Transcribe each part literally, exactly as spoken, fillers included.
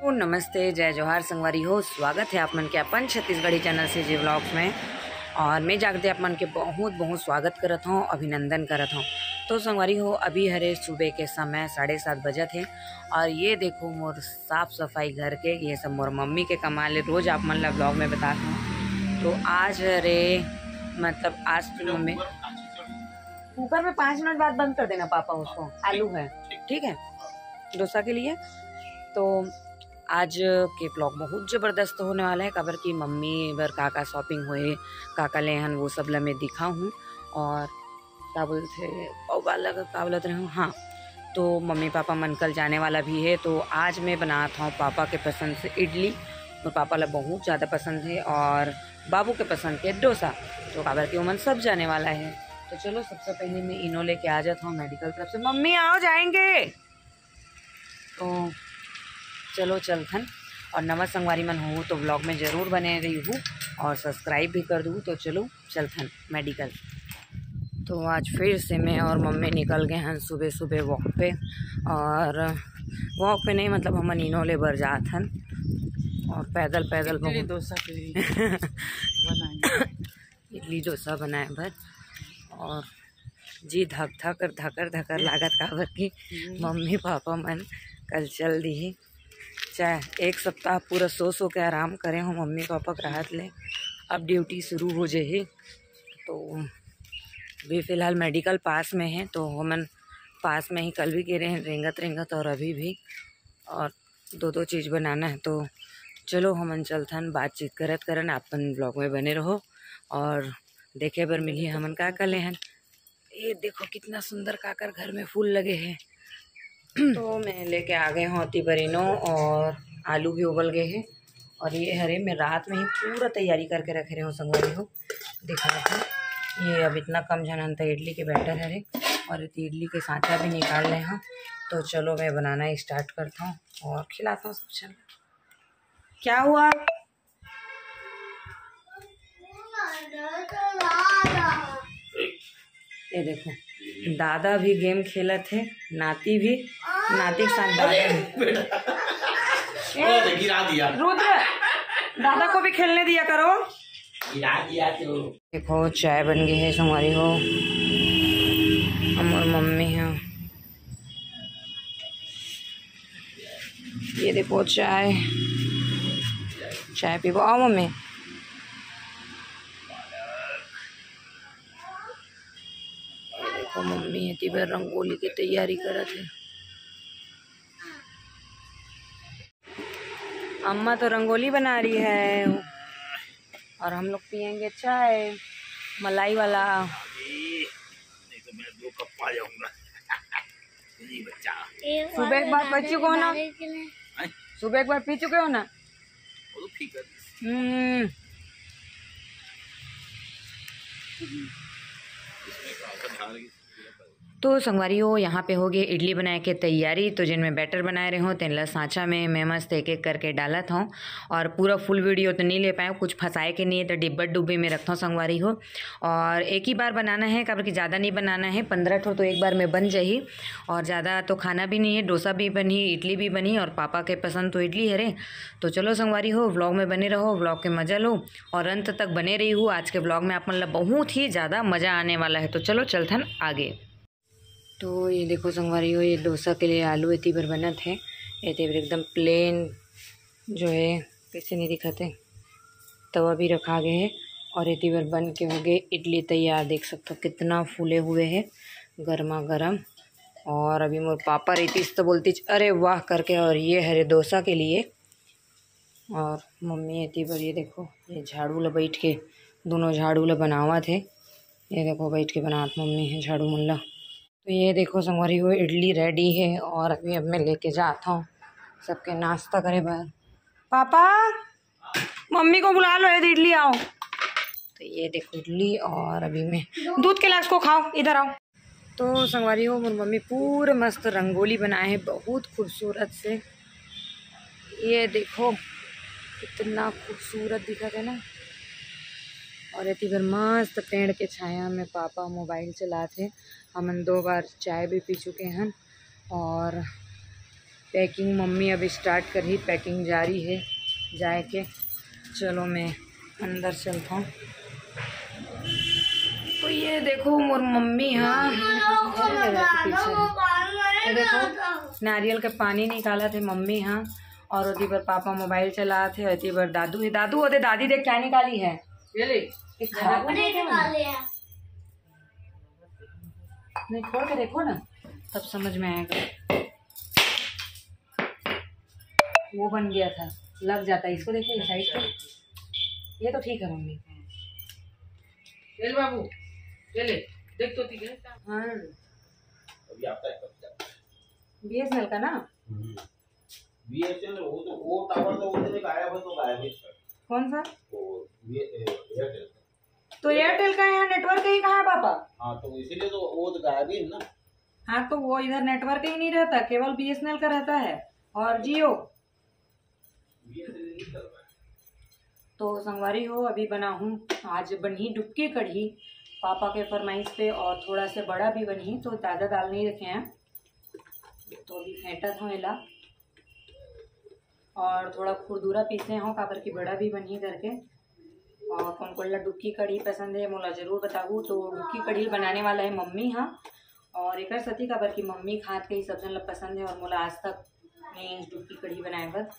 नमस्ते, जय जोहार संगवारी हो। स्वागत है आप मन के अपन छत्तीसगढ़ी चैनल से जी व्लॉग्स में। और मैं जागते आप मन के बहुत बहुत स्वागत करत हूँ, अभिनंदन करत हूँ। तो संगवारी हो, अभी हरे सुबह के समय साढ़े सात बजे थे और ये देखो मोर साफ सफाई घर के, ये सब मोर मम्मी के कमाल रोज आप मन ला ब्लॉग में बताता हूँ। तो आज हरे मतलब आज तो मम्मी कुकर में पाँच मिनट बाद बंद कर देना पापा, उसको आलू है ठीक है डोसा के लिए। तो आज के ब्लॉग बहुत ज़बरदस्त होने वाला है, खबर की मम्मी बर काका शॉपिंग हुए काका ले हन वो सब ला मैं दिखा हूँ। और क्या बोलते वाला का बोलते रहे हूँ, हाँ तो मम्मी पापा मन कल जाने वाला भी है। तो आज मैं बनाता हूँ पापा के पसंद से इडली, तो पापा ला बहुत ज़्यादा पसंद है, और बाबू के पसंद के डोसा। तो खबर की उमन सब जाने वाला है। तो चलो सबसे पहले मैं इनो लेके आ जाता हूँ मेडिकल तरफ से। मम्मी आओ जाएंगे, तो चलो चलथन। और नवा संगवारी मन हो तो ब्लॉग में ज़रूर बने रही हूँ और सब्सक्राइब भी कर दूँ। तो चलो चलथन मेडिकल। तो आज फिर से मैं और मम्मी निकल गए हैं सुबह सुबह वॉक पे, और वॉक पे नहीं मतलब हम इनोले बर जात हन और पैदल पैदल इडली डोसा इडली डोसा बनाए भर। और जी धक धकर धकर धकर लागत काबर की मम्मी पापा मन कल चल दी। चाहे एक सप्ताह पूरा सो सो के आराम करें हो मम्मी पापा के राहत ले, अब ड्यूटी शुरू हो जाए। तो भी फ़िलहाल मेडिकल पास में है, तो हमन पास में ही कल भी गिरे हैं रेंगत रेंगत और अभी भी, और दो दो चीज़ बनाना है। तो चलो हमन चलथन, बातचीत करत करन अपन ब्लॉग में बने रहो और देखे बर मिली हमन का कर ले हन। ये देखो कितना सुंदर काकर घर में फूल लगे हैं। तो मैं लेके आ गए हूँ अति बरीनो, और आलू भी उबल गए हैं। और ये हरे मैं रात में ही पूरा तैयारी करके रखे रहे हूँ संगवारी हो, दिखा था। ये अब इतना कम जनन था इडली के बैटर हरे, और इडली के सांचा भी निकाल रहे हैं। तो चलो मैं बनाना स्टार्ट करता हूँ और खिलाता हूँ सब। चलो क्या हुआ, ये देखो दादा भी गेम खेला थे, नाती भी, नाती के साथ दादा भी गिरा दिया। रुद्र दादा को भी खेलने दिया करो। गिरा दिया तो देखो चाय बन गई है हमारी हो, हम और मम्मी हैं। ये देखो चाय चाय पीबो, आओ मम्मी। मम्मी इतनी बार रंगोली की तैयारी करत है। अम्मा तो रंगोली बना रही है और हम लोग पियेंगे चाय मलाई वाला। नहीं तो मैं दो कप पा जाऊंगा। नहीं बच्चा, सुबह एक बार पी चुके हो ना, सुबह एक बार पी चुके हो ना। वो तो ठीक है। हम्म तो संगवारी हो यहाँ पे हो गई इडली बनाए के तैयारी। तो जिनमें बैटर बनाए रहे हो तेन सांचा में मैं मस्त एक एक करके डाला था, और पूरा फुल वीडियो तो नहीं ले पाए, कुछ फंसाए के नहीं है तो डिब्बा डुब्बी में रखता हूँ संगवारी हो। और एक ही बार बनाना है, काबर कि ज़्यादा नहीं बनाना है, पंद्रह ठो तो एक बार में बन जाही। और ज़्यादा तो खाना भी नहीं है, डोसा भी बनी इडली भी बनी, और पापा के पसंद तो इडली है। तो चलो संगवारी हो व्लॉग में बने रहो, व्लॉग के मज़ा लो और अंत तक बने रही हूँ। आज के व्लॉग में आप मतलब बहुत ही ज़्यादा मज़ा आने वाला है। तो चलो चलथन आगे। तो ये देखो संगवारी हो, ये डोसा के लिए आलू इतनी बार बना थे, इतनी बार एकदम प्लेन जो है कैसे नहीं दिखाते, तवा भी रखा गया है और इतनी बार बन के हो गए इडली तैयार। देख सकते हो कितना फूले हुए हैं, गर्मा गर्म। और अभी मोर पापा रहती तो बोलती अरे वाह करके। और ये हरे डोसा के लिए, और मम्मी इतनी बार ये देखो ये झाड़ू ला बैठ के दोनों झाड़ू ला बनावा थे। ये देखो बैठ के बनात मम्मी है झाड़ू मुल्ला। तो ये देखो संगवारी हो इडली रेडी है, और अभी अब मैं लेके जाता हूँ सबके नाश्ता करे बाहर। पापा मम्मी को बुला लो, ये इडली आओ। तो ये देखो इडली, और अभी मैं दूध के गिलास को खाओ, इधर आओ। तो संगवारी हो मेरी मम्मी पूरे मस्त रंगोली बनाए हैं बहुत खूबसूरत से। ये देखो कितना खूबसूरत दिखा है ना। और इतनी बार मस्त पेड़ के छाया में पापा मोबाइल चलाते, हमन दो बार चाय भी पी चुके हैं। और पैकिंग मम्मी अभी स्टार्ट कर ही, पैकिंग जारी है जाए के। चलो मैं अंदर चलता हूँ। तो ये देखो मोर मम्मी, हाँ पीछे देखो नारियल के पानी निकाला थे मम्मी, हाँ। और उधर पर पापा मोबाइल चला थे, उधर पर दादू है। दादू होते दादी देख क्या निकाली है, ये ले नहीं खोल के देखो ना, तब समझ में आएगा। वो बन गया था, लग जाता है इसको, देखो इस साइड पे। ये तो ठीक है मम्मी। चल बाबू चले देख तो ठीक है। हाँ अभी आता है कब बीएसएनएल का ना, बीएसएनएल वो तो वो टावर तो वो से गायब है, तो गायब है। कौन सा? वो एयरटेल। तो एयरटेल का यहाँ नेटवर्क ही कहाँ है पापा? हाँ तो इसीलिए तो वो तो गायब ही है ना। हाँ तो वो इधर नेटवर्क ही नहीं रहता, केवल बीएसएनएल का रहता है और जियो। बीएसएनएल नहीं चल रहा है। तो संगवारी हो अभी बना हूँ आज बनी डुबकी कढ़ी पापा के फरमाइश पे, और थोड़ा से बड़ा भी बनी, तो ज़्यादा दाल नहीं रखे हैं। तो अभी फेंटा था एला, और थोड़ा खुरदूरा पीसे हो काबर की बड़ा भी बनी करके। और कौन कोल्ला डुबकी कढ़ी पसंद है मोला ज़रूर बताऊँ। तो डुबकी कढ़ी बनाने वाला है मम्मी, हाँ। और एक सती काबर की मम्मी खात के ही सब जन पसंद है, और मोला आज तक नहीं डुबकी कढ़ी बनाए बर।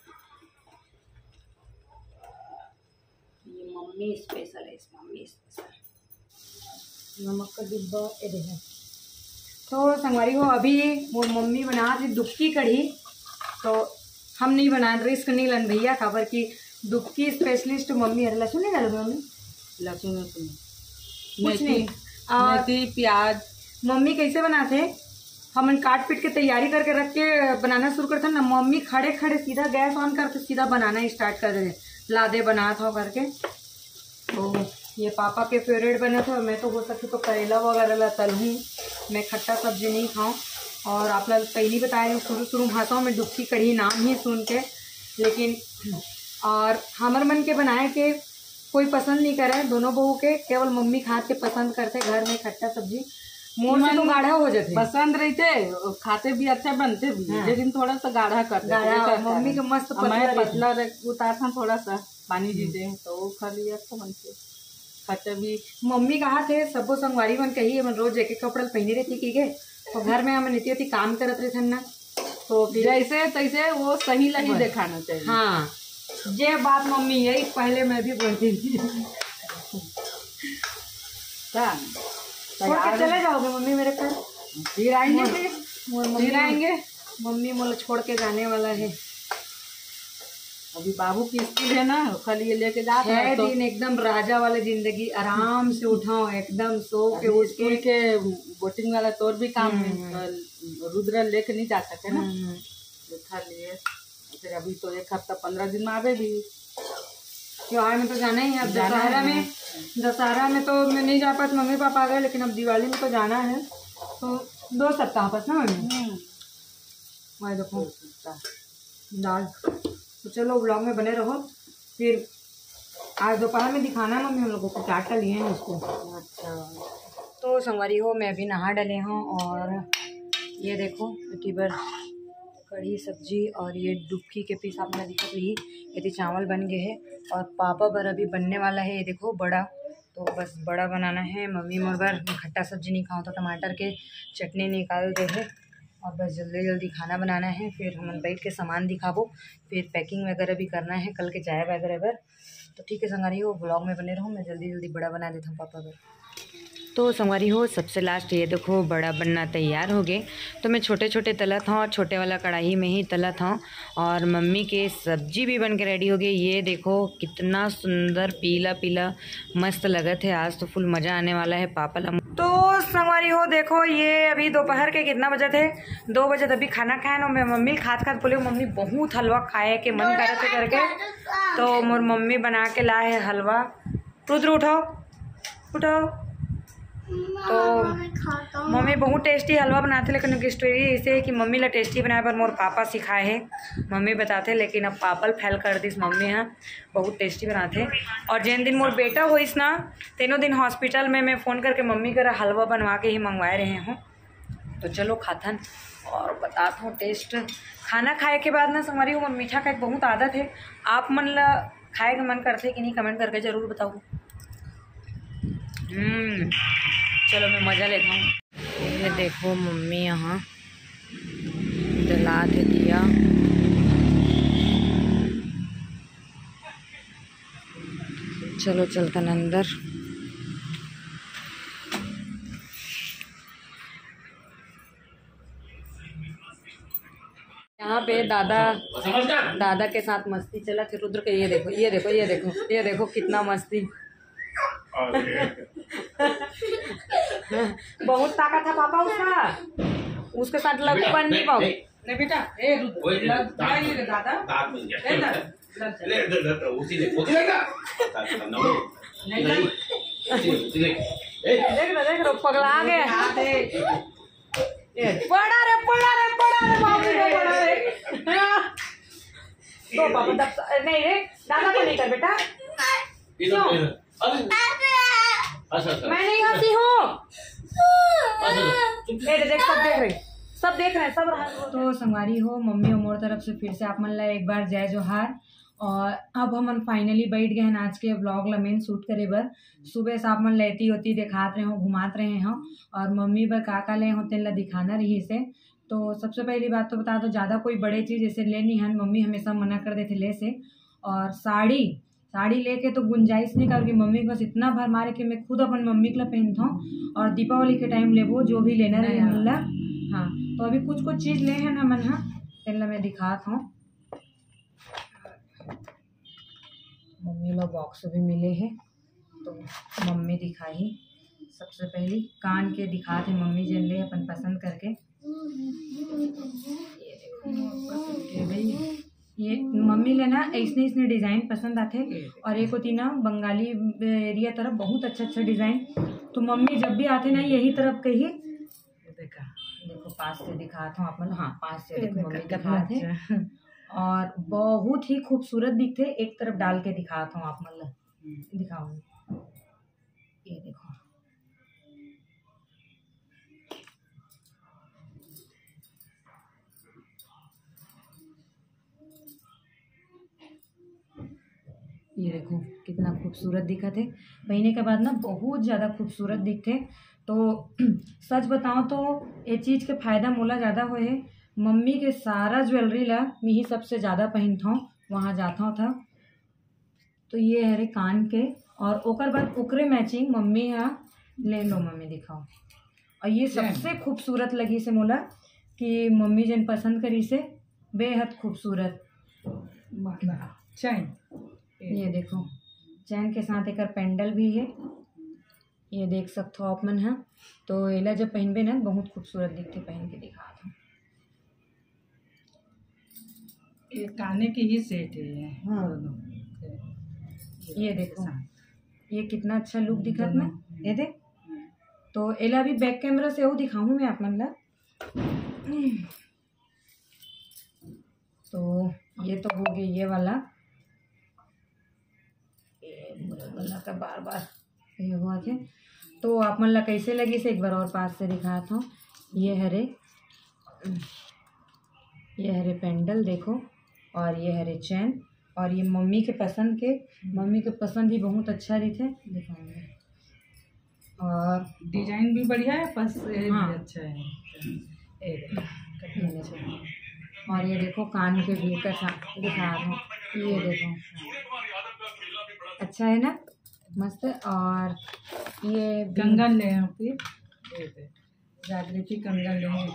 ये मम्मी स्पेशल है, इस मम्मी स्पेशल नमक का डिब्बा ये देखो। तो संगवारी हो अभी वो मम्मी बना थी डुबकी कढ़ी, तो हम नहीं बना, रिस्क नहीं लन भैया खबर की डुबकी स्पेशलिस्ट मम्मी है। लहसुन नहीं डालोगे मम्मी? लहसुन कुछ नहीं, मेथी प्याज। मम्मी कैसे बनाते, हम काट पीट के तैयारी करके रख के बनाना शुरू करते ना, मम्मी खड़े खड़े सीधा गैस ऑन करके सीधा बनाना स्टार्ट कर देते, लादे बना था करके। तो ये पापा के फेवरेट बना था, मैं तो हो सके तो करेला वगैरह ला तलूँ, मैं खट्टा सब्जी नहीं खाऊँ। और आप लोग पहले बताए शुरू शुरू भाषा में डुबकी कढ़ी नाम ही सुन के, लेकिन और हमर मन के बनाए के कोई पसंद नहीं करे, दोनों बहू के केवल मम्मी खात के पसंद करते घर में खट्टा सब्जी। मोर से तो गाढ़ा हो जाते, पसंद रहते, खाते भी अच्छा बनते भी, हाँ। लेकिन थोड़ा सा गाढ़ा कर गाढ़ा मम्मी के मस्त पतला पतला उतारता थोड़ा सा पानी दीजिए तो वो खा लिया अच्छा बनते। खट्टा भी मम्मी कहा थे सबो संगवारी मन कही है, रोज एक एक कपड़ा पहनी रहती की के, तो घर में हम नीति होती काम करत रहे थे ना, तो जैसे तैसे वो सही लगी दिखाना चाहिए। हाँ ये बात मम्मी यही पहले मैं भी बोलती थी। क्या छोड़ के चले जाओगे मम्मी मेरे घर? फिर आएंगे, फिर आएंगे। मम्मी मोला छोड़ के जाने वाला है। अभी बाबू की स्कूल है ना, कल ये लेके जा रहे हैं, तो दिन एकदम राजा वाले जिंदगी, आराम से उठाओ एकदम सो के उठ स्कूल के बोटिंग वाला तोर भी काम है, रुद्र लेके नहीं जा सकते ना, उठा लिए। फिर अभी तो एक हफ्ता पंद्रह दिन में आवे भी, त्योहार में तो जाना ही है। अब दशहरा में दशहरा में तो मैं नहीं जा पाती, मम्मी पापा आ गए, लेकिन अब दिवाली में तो जाना है, तो दो सप्ताह बस ना मम्मी। मैं देखो दाल, तो चलो ब्लॉग में बने रहो। फिर आज दोपहर में दिखाना है मम्मी हम लोगों को क्या क्या लिए हैं उसको। अच्छा तो संगवारी हो मैं अभी नहा डले हूँ, और ये देखो यूट्यूबर कढ़ी सब्जी और ये डुबकी के पीस आपने दिखा ही, यदि चावल बन गए हैं, और पापा बर अभी बनने वाला है। ये देखो बड़ा, तो बस बड़ा बनाना है। मम्मी मोर बर खट्टा सब्जी नहीं खाऊँ तो टमाटर के चटनी निकाल दे है, और बस जल्दी जल्दी खाना बनाना है। फिर हम बैठ के सामान दिखाबो, फिर पैकिंग वगैरह भी करना है कल के चाय वगैरह बर। तो ठीक है संगवारी हो ब्लॉग में बने रहो, मैं जल्दी जल्दी बड़ा बना देता हूँ पापा बर। तो संगवारी हो सबसे लास्ट ये देखो बड़ा बनना तैयार हो गए। तो मैं छोटे छोटे तलत हूँ, छोटे वाला कढ़ाई में ही तलत हूँ, और मम्मी के सब्जी भी बन के रेडी हो गई। ये देखो कितना सुंदर पीला पीला मस्त लगत है। आज तो फुल मज़ा आने वाला है पापा ला। तो संगवारी हो देखो ये अभी दोपहर के कितना बजे थे, दो बजे अभी खाना खाए ना। मैं मम्मी खात खात बोले मम्मी बहुत हलवा खाए के मन करे थे करके, तो मोर मम्मी बना के लाए है हलवा। रुद्र उठाओ उठाओ। तो मम्मी बहुत टेस्टी हलवा बनाते, लेकिन उनकी स्टोरी ऐसे है कि मम्मी ला टेस्टी बनाए पर मोर पापा सिखाए हैं, मम्मी बताते, लेकिन अब पापल फैल कर दिस मम्मी हाँ बहुत टेस्टी बनाते। और जिन दिन मोर बेटा होइस ना, तीनों दिन हॉस्पिटल में मैं फ़ोन करके मम्मी कर हलवा बनवा के ही मंगवाए रहे हूँ। तो चलो खाथन और बताता हूँ टेस्ट। खाना खाए के बाद ना हमारी वो मीठा का एक बहुत आदत है। आप मन ला खाए का मन करते कि नहीं कमेंट करके ज़रूर बताओ। हम्म चलो मैं मज़ा लेता हूँ। ये देखो मम्मी यहाँ जला दे दिया। चलो चलतन अंदर। यहाँ पे दादा दादा के साथ मस्ती चला थे रुद्र के। ये देखो ये देखो ये देखो ये देखो कितना मस्ती। बहुत ताकत था पापा उसका, उसके साथ लगू बन नहीं पाओ। नहीं बेटा ए रुद्र दादा देख लो देख लो पगला गया। पड़ा रे पड़ा रे पड़ा रे बाबू रे पड़ा रे। तो पापा दब नहीं रे दादा को नहीं कर बेटा। क्यों? मैं नहीं हंसी हूँ। देख सब देख रहे सब देख रहे हैं सब। तो संगवारी हो मम्मी और मोर तरफ से फिर से आप मन ला एक बार जय जोहार। और अब हम फाइनली बैठ गए हैं आज के व्लॉग ला मेन शूट करे बर। सुबह से आप मन लेती होती दिखात रहे हो घुमात रहे हैं और मम्मी बर का का ले हो तेन ला दिखाना रही से। तो सबसे पहली बात तो बता दो ज़्यादा कोई बड़े चीज़ ऐसे लेनी है मम्मी हमेशा मना कर देते ले से। और साड़ी साड़ी लेके तो गुंजाइश नहीं कर, मम्मी को बस इतना भर मारे कि मैं खुद अपन मम्मी के लिए पहनता हूँ। और दीपावली के टाइम लेबो जो भी लेना रहे मिला। हाँ तो अभी कुछ कुछ चीज़ ले है ना मन हाँ तेन ला मैं दिखात हूँ। मम्मी लोग बॉक्स भी मिले हैं तो मम्मी दिखाई। सबसे पहली कान के दिखाते मम्मी जन ले अपन पसंद करके। ये देखो भाई ये मम्मी ले ना ऐसने ऐसने डिज़ाइन पसंद आते। और एक होती ना बंगाली एरिया तरफ बहुत अच्छा अच्छा डिज़ाइन। तो मम्मी जब भी आते ना यही तरफ कही देखा देखो पास से दिखाता हूँ आप मतलब। हाँ पास से देखो मम्मी दिखाते और बहुत ही खूबसूरत दिखते। एक तरफ डाल के दिखाता हूँ आप मतलब दिखाऊंगी। ये देखो ये देखो कितना खूबसूरत दिखा थे। पहनने के बाद ना बहुत ज़्यादा खूबसूरत दिखते। तो सच बताऊँ तो ये चीज़ के फ़ायदा मोला ज़्यादा हुए है। मम्मी के सारा ज्वेलरी ला मैं ही सबसे ज़्यादा पहनता हूँ वहाँ जाता हूँ था। तो ये है रे कान के और ओकर बाद ओकरे मैचिंग मम्मी यहाँ ले लो मम्मी दिखाओ। और ये सबसे खूबसूरत लगी से मोला कि मम्मी जन पसंद करी से बेहद खूबसूरत चैन। ये देखो चैन के साथ एक पेंडल भी है। ये देख सकते हो आप मन है। तो एला जब पहनबे ना बहुत खूबसूरत दिखते। पहन के दिखा दो। ये काने की ही सेट है। हाँ ये देखो ये कितना अच्छा लुक दिखत ना ये देख। तो एला भी बैक कैमरा से वो दिखाऊँ मैं आप मन ला। तो ये तो हो गया ये वाला वाला का बार बार ये हुआ थे। तो आप मन ला कैसे लगी से एक बार और पास से दिखाता हूँ। ये हरे ये हरे पेंडल देखो और ये हरे चैन और ये मम्मी के पसंद के मम्मी के पसंद ही बहुत अच्छा रही थे दिखाऊंगे। और डिजाइन भी बढ़िया है बस हाँ अच्छा है। और ये देखो कान के भी का दिखा रहा हूँ। ये देखो अच्छा है ना मस्त। और ये कंगन ले हैं फिर जागृति कंगन ले हैं।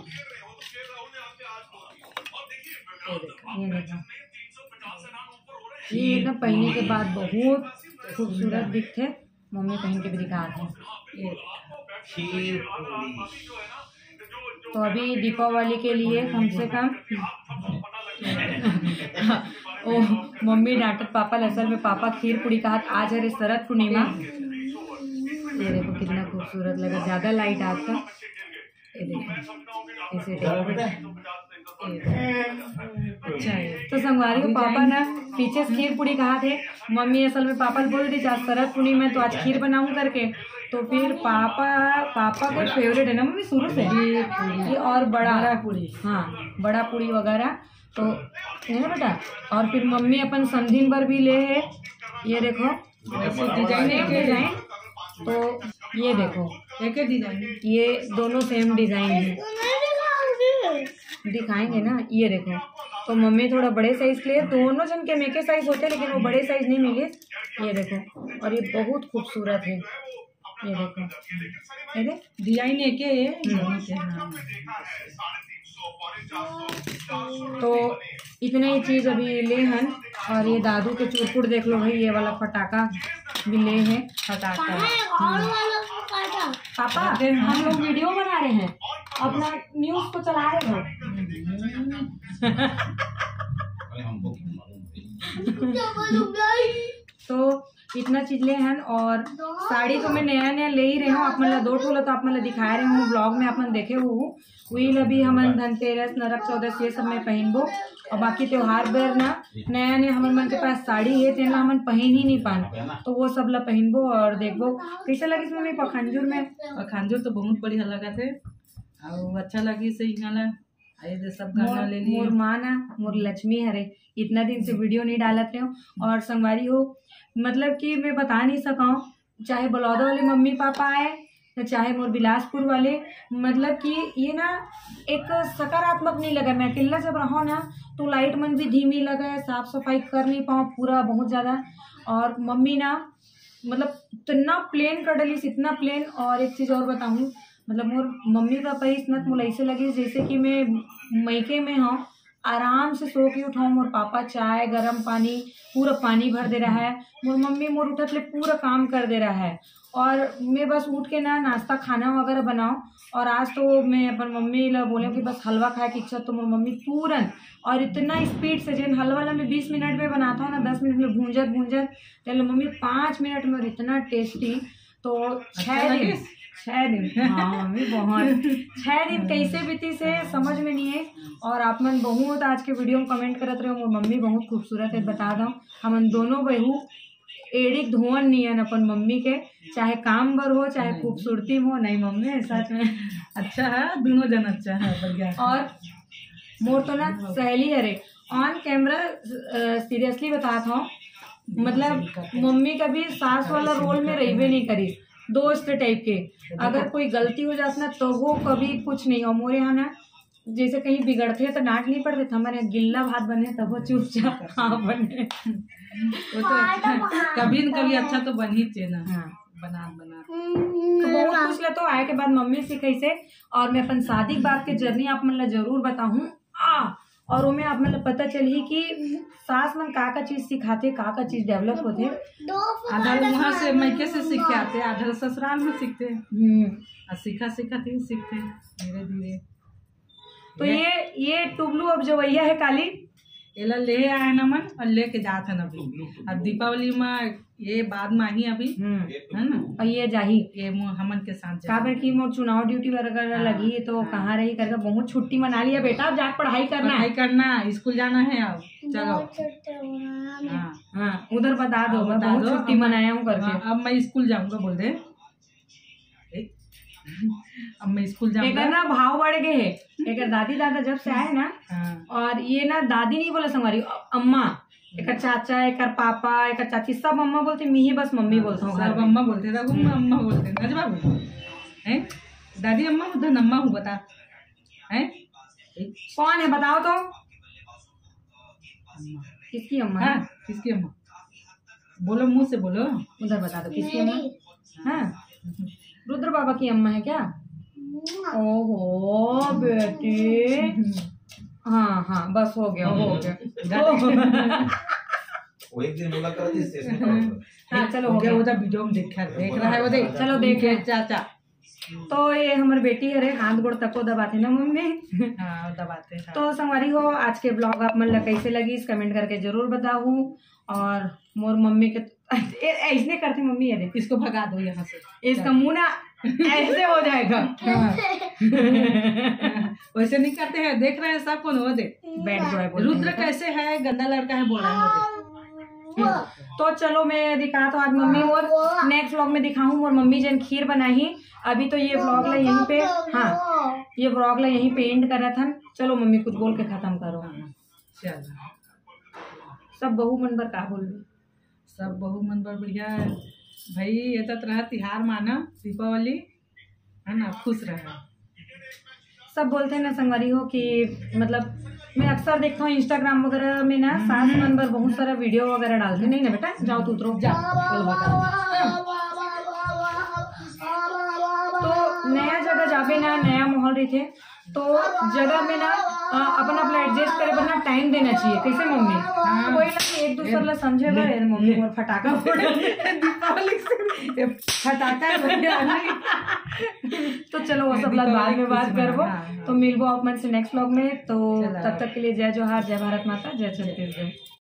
ये देखो ये ना पहनने के बाद बहुत खूबसूरत दिखते। मम्मी पहन के भी दिखाते हैं। तो अभी दीपावली के लिए कम से कम ओ मम्मी डांटत पापा असल में पापा खीर पूरी का हाथ आज है शरद पूर्णिमा। ये देखो कितना खूबसूरत लगा। ज़्यादा लाइट आज का। ये देखो ऐसे देखो अच्छा है। तो संगवारी को पापा ना पीछे खीर पूरी कहा थे। मम्मी असल में पापा बोल दी आज शरद पूर्णिमा तो आज खीर बनाऊं करके। तो फिर पापा पापा के फेवरेट है ना मम्मी शुरू से ये, और बड़ा बड़ा पूरी, हाँ बड़ा पूरी वगैरह तो है ना बेटा। और फिर मम्मी अपन समधिन पर भी ले है, ये देखो डिजाइन एक डिजाइन, तो ये देखो एक ही डिजाइन, ये दोनों सेम डिजाइन है, दिखाएंगे ना। ये देखो तो मम्मी थोड़ा बड़े साइज के लिए, दोनों जन के मेके साइज होते हैं लेकिन वो बड़े साइज नहीं मिले। ये देखो और ये बहुत खूबसूरत है, ये देखो ये देख डिजाइन एक ही है दोनों के। हाँ तो इतने ही चीज़ अभी ले हैं। और ये दादू के चुरपुट देख लो भाई, ये वाला फटाका भी ले है, फटाका। पापा हम लोग वीडियो बना रहे हैं, अपना न्यूज़ को चला रहे हो। तो इतना चीज ले हैं। और साड़ी तो मैं नया नया ले ही रहे हूँ, आप मतलब दो ठोला तो आप मतलब दिखा रहे हूँ ब्लॉग में, अपन देखे हो वही अभी हमन धनतेरस नरक चौदस ये सब में पहनबो। और बाकी त्योहार बेर ना नया नया हमन मन के पास साड़ी है, तेना हमन पहन ही नहीं पान, तो वो सब ला पहनबो और देखबो कैसा लगी मम्मी पखांजूर में। पखांजूर तो बहुत बढ़िया लगा थे और अच्छा लगी से हिंगाला आए सब गाना ले लिए। मोर माँ ना मोर लक्ष्मी हरे, इतना दिन से वीडियो नहीं डालत रहे हो। और संगवारी हो मतलब कि मैं बता नहीं सका, चाहे बलौदा वाले मम्मी पापा आए चाहे मोर बिलासपुर वाले, मतलब कि ये ना एक सकारात्मक नहीं लगा। मैं अकेला जब रहो ना तो लाइट मन भी धीमी लगा है, साफ सफाई कर नहीं पाऊँ पूरा बहुत ज़्यादा। और मम्मी ना मतलब इतना प्लेन कर डली, इतना प्लेन। और एक चीज़ और बताऊँ, मतलब मोर मम्मी पापा इतना मुझे ऐसे लगे जैसे कि मैं मैके में हूँ, आराम से सो के उठाऊँ। मोर पापा चाय गरम पानी पूरा पानी भर दे रहा है, मोर मम्मी मोर उठत ले पूरा काम कर दे रहा है। और मैं बस उठ के ना नाश्ता खाना वगैरह बनाऊँ। और आज तो मैं अपन मम्मी ला बोले कि बस हलवा खाए की इच्छा, तो मोर मम्मी तुरंत और इतना स्पीड से जिन हलवा ला मैं बीस मिनट में बनाता हूँ ना, दस मिनट में भूंजत भूंजत चलो मम्मी पाँच मिनट में, और इतना टेस्टी। तो छः दिन छः दिन हाँ मम्मी बहुत छः दिन कैसे बीती से समझ में नहीं है। और आप मन बहुत आज के वीडियो में कमेंट करत रहे हो, मोर मम्मी बहुत खूबसूरत है। बता दो हमन दोनों बहू एडिक धुआं नहीं है अपन मम्मी के, चाहे काम बर हो चाहे खूबसूरती हो। नहीं मम्मी सच में अच्छा है, दोनों जन अच्छा है बढ़िया। और मोर तो ना सहेली है रे, ऑन कैमरा सीरियसली बताता हूँ, मतलब मम्मी कभी सास वाला रोल में रहीबे नहीं करी, दोस्त टाइप के। अगर कोई गलती हो जाती ना तो वो कभी कुछ नहीं। और मोरे यहाँ ना जैसे कहीं बिगड़ते तो डांट नहीं पड़ते, हमारे यहाँ गिल्ला भात बने तब वो चुपचाप हाँ बने। वो तो कभी न कभी अच्छा तो बन ही चाहिए ना। हाँ बना बना तो बहुत कुछ ले तो आए के बाद मम्मी सिखाई से। और मैं अपन शादी के बाद के जर्नी आप मतलब जरूर बताऊँ आ और वो में आप मतलब पता चली कि सास मन का का चीज सिखाते, का का चीज डेवलप होते। आधा वहाँ से मैके से सीख के आते, आधा ससुराल में सीखते। हम्म सीखा सीखा थे सीखते धीरे धीरे। तो ये ये टुबलू अब जवैया है काली, एला ले आए न मन और लेके जाते न अभी। अब दीपावली में ये बाद में ही अभी है ना, और ये जाही ये हमन के साथ काबर की मोर चुनाव ड्यूटी वगैरह लगी है तो कहाँ रही करके बहुत छुट्टी मना लिया बेटा। अब जाके पढ़ाई करना पढ़ाई करना, स्कूल जाना है। अब चलो हाँ हाँ उधर बता दो, मैं बता बहुत दो छुट्टी मनाया हूँ करके। अब मैं स्कूल जाऊंगा बोल दे, अब मैं स्कूल जाऊंगा। एक ना भाव बढ़ गए है, एक दादी दादा जब से आए ना और ये ना दादी नहीं बोला संगवारी अम्मा, एक चाचा एक पापा एक चाची सब अम्मा बोलते, मैं ही बस मम्मी बोलता हूँ। सब अम्मा बोलते थे, अम्मा बोलते हैं बाबू है। दादी अम्मा उधर अम्मा हूँ बता है कौन है बताओ तो, किसकी अम्मा है? किसकी अम्मा बोलो, मुंह से बोलो, उधर बता दो किसकी अम्मा। हाँ रुद्र बाबा की अम्मा है क्या? ओहो बेटी हाँ हाँ बस हो गया हो गया। वो एक दिन बोला कर दिस हाँ चलो हो गया, उधर वीडियो में देखा देख रहा है वो, देख चलो देख रहे चाचा। तो ये हमारी बेटी है रे, हाथ गोड़ तको दबाते ना मम्मी। हाँ दबाते हैं। तो संगवारी हो आज के ब्लॉग आप मन कैसे लगी इस कमेंट करके जरूर बताओ। और मोर मम्मी के ऐसे करते मम्मी, ये देख इसको भगा दो यहाँ से, इसका मुंह ना ऐसे हो जाएगा। वैसे नहीं करते हैं, देख रहे हैं सब कौन वो देख बैठ जाए। रुद्र कैसे है, गंदा लड़का है बोल रहा है। तो चलो मैं दिखा तो आज मम्मी और नेक्स्ट व्लॉग में दिखाऊँ और मम्मी जन खीर बनाई। अभी तो ये व्लॉग ला यहीं पे, हाँ ये व्लॉग ला यहीं पे एंड कर रहा था। चलो मम्मी कुछ बोल के खत्म करो। चलो सब बहू मन बर का बोल सब बहू मन बर बढ़िया भाई। ये तो रहा तिहार माना दीपावली है ना, खुश रहे। सब बोलते हैं ना संगवारी हो कि मतलब मैं अक्सर देखता हूँ इंस्टाग्राम वगैरह में ना सास मन पर बहुत सारा वीडियो वगैरह डालते। नहीं ना बेटा जाओ तू उतरो जाओ। तो नया जगह जाबे ना, नया माहौल रही थे तो जगह में ना अपन अपना एडजस्ट करे बना टाइम देना चाहिए। कैसे मम्मी कोई ना एक दूसरे ला समझे बे मम्मी और फटाका दीपावली से फटाका तो चलो वो सब लोग बाद में बात करबो। तो मिलबो आप मन से नेक्स्ट व्लॉग में। तो तब तक के लिए जय जोहार, जय भारत माता, जय छत्तीसगढ़।